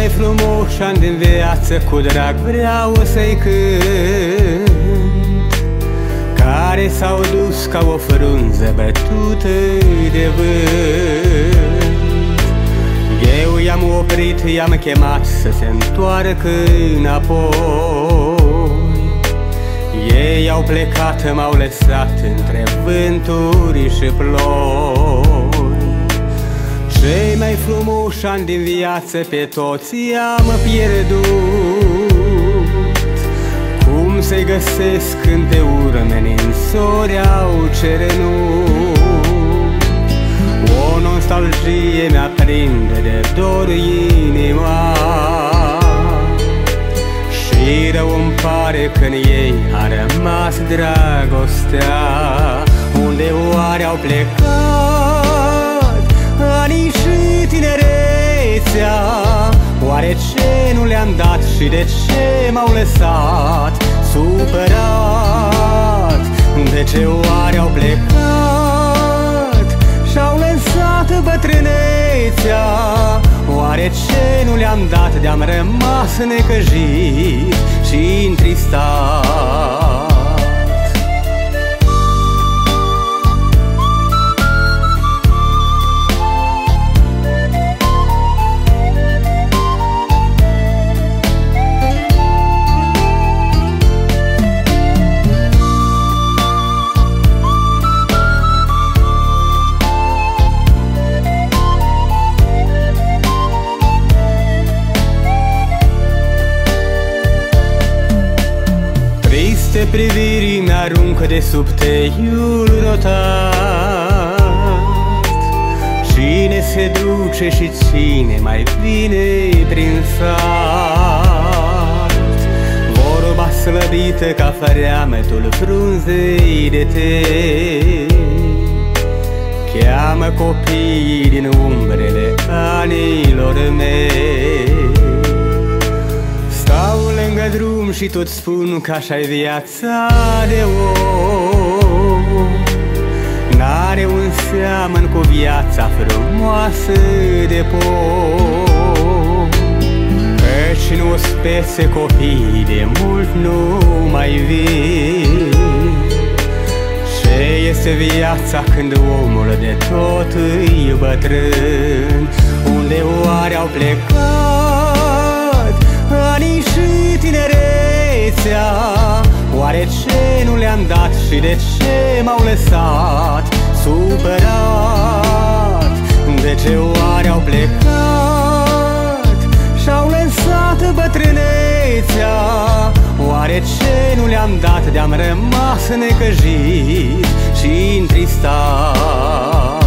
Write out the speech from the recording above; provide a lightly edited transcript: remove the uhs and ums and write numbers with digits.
mai frumoși ani din viață cu drag vreau să-i cânt, care s-au dus ca o frunză bătută de vânt. Eu i-am oprit, i-am chemat să se întoarcă înapoi. Ei au plecat, m-au lăsat între vânturi și ploi. Cei mai frumoși ani din viață pe toți i-am pierdut. Cum să-i găsesc când pe urmeni în sori au cerănut? O nostalgie mi-aprinde de dor inima, și rău îmi pare când ei a rămas dragostea. Unde oare au plecat anii și tinerețea? Oare ce nu le-am dat și de ce m-au lăsat supărat? De ce oare au plecat și-au lăsat bătrânețea? Oare ce nu le-am dat de-am rămas necăjit și întristat? Triste priviri mi-aruncă de sub teiul rotat. Cine se duce și cine mai vine prin sat? Vorba slăbită ca freamătul frunzei de tei cheamă copiii din umbrele anilor mei. Stau lângă drum și tot spun că așa-i viața de om. N-are un seamăn cu viața frumoasă de pom. Căci nu spese copiii de mult nu mai vin. Ce este viața când omul de tot îi bătrân? Unde oare au plecat anii și tinerețea? Oare ce nu le-am dat și de ce m-au lăsat supărat? De ce oare au plecat și-au lăsat bătrânețea? Oare ce nu le-am dat de-am rămas necăjit și întristat?